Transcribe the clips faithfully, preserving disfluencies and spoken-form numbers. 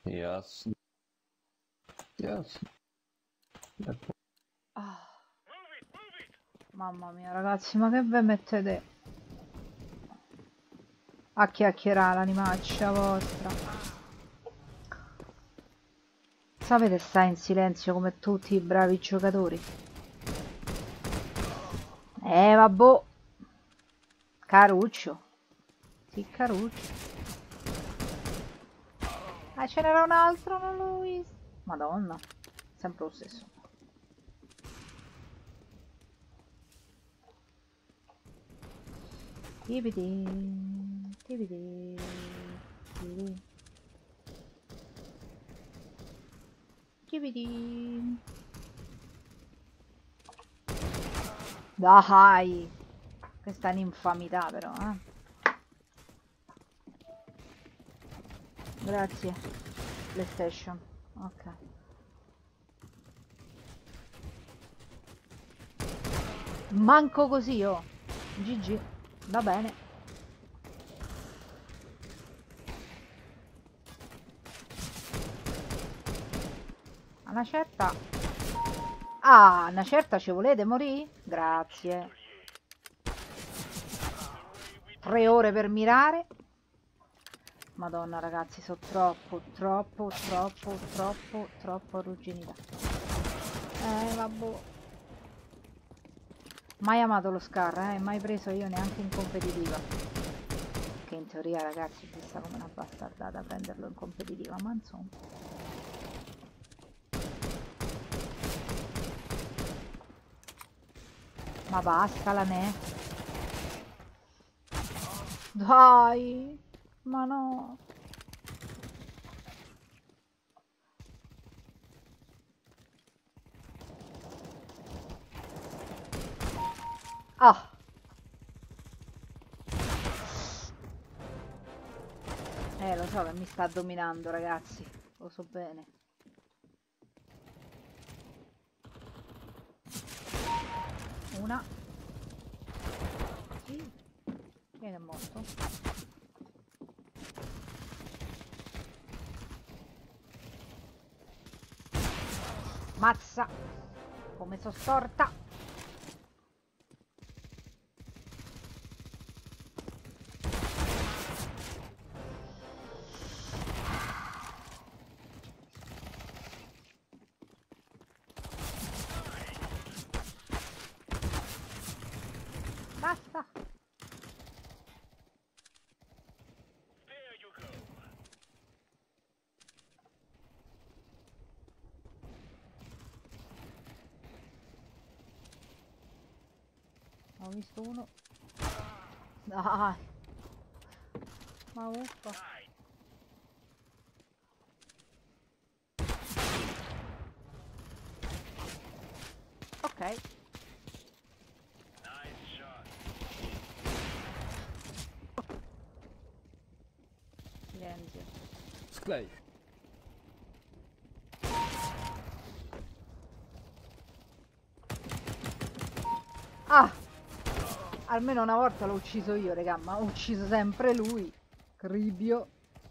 Yes. Yes. Ah. Mamma mia ragazzi, ma che ve mettete a chiacchierare l'animaccia vostra? Sapete stare in silenzio come tutti i bravi giocatori? Eh vabbè. Caruccio. Sì, Caruccio. Ah, ce n'era un altro, non l'ho visto. Madonna, sempre lo stesso. Tibidi, tibidi, tibidi. Tibidi. Dai! Questa è un'infamità però, eh. Grazie. PlayStation. Ok. Manco così, oh. G G. Va bene. Una certa... Ah, una certa ci volete morire? Grazie. Tre ore per mirare. Madonna ragazzi, sono troppo, troppo, troppo, troppo, troppo arrugginita. Eh, vabbè. Mai amato lo Scar, eh? Mai preso io neanche in competitiva. Che in teoria ragazzi si sta come una bastardata prenderlo in competitiva, ma insomma. Ma basta la ne. Dai, ma no. Ah. Eh, lo so che mi sta dominando, ragazzi. Lo so bene. Una. Sì. Chi è morto? Mazza. Come sono storta. Basta. Ho visto uno. Dai. Ma uffa. Ok. Silenzio. Sclay. Ah! Almeno una volta l'ho ucciso io, raga, ma ho ucciso sempre lui. Cribio.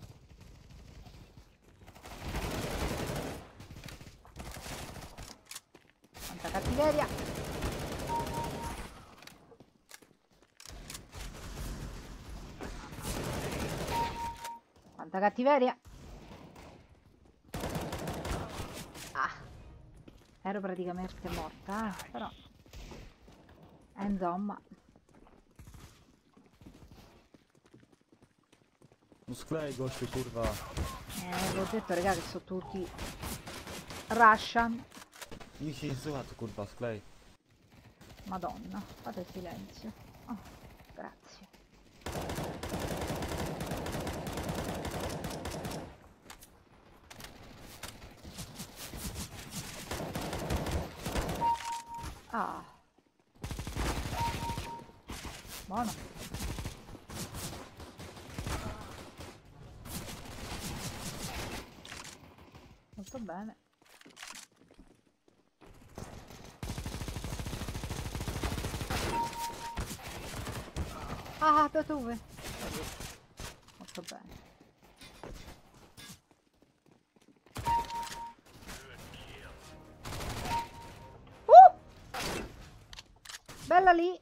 Quanta cattiveria. Quanta cattiveria. Ah. Ero praticamente morta, eh, però. Eh, insomma. Sclay, gosto kurwa. Eh, l'ho detto, raga, che sono tutti Russian. Niech się nie słucha to kurwa, Sclay. Madonna, fate silenzio. Oh, grazie. Ah. Buono. Molto bene. Ah, da dove? Molto bene. Bella lì.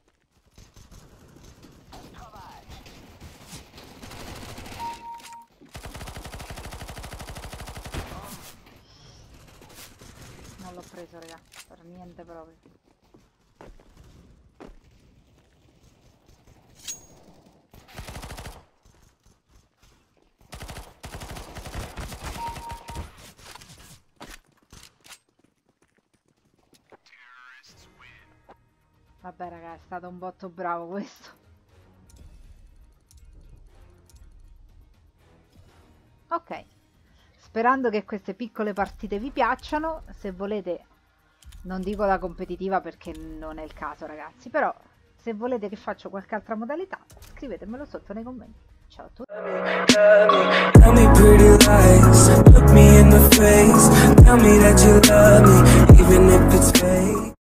Non l'ho preso, raga, per niente proprio. Vabbè raga, è stato un botto bravo questo. Ok, sperando che queste piccole partite vi piacciono. Se volete, non dico la competitiva perché non è il caso ragazzi, però se volete che faccio qualche altra modalità scrivetemelo sotto nei commenti. Ciao a tutti. Tell me pretty lies, look me in the face, tell me that you love me, even if it's fake.